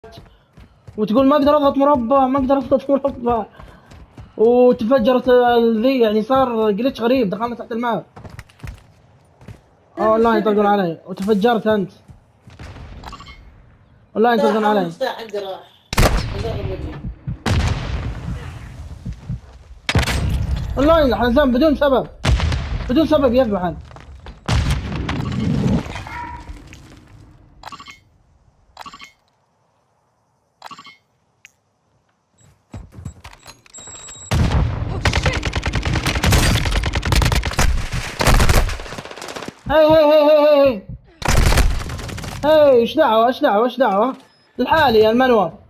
وتقول ما اقدر اضغط مربع، ما اقدر اضغط مربع، وتفجرت ذي. يعني صار جلتش غريب، دخلنا تحت الماء. والله يطلقون علي وتفجرت انت. والله يطلقون علي. المفتاح حقه راح. والله حزام بدون سبب، بدون سبب يذبحن. هي ايش دعوه، ايش دعوه، ايش دعوه. لحالي يا المنوى.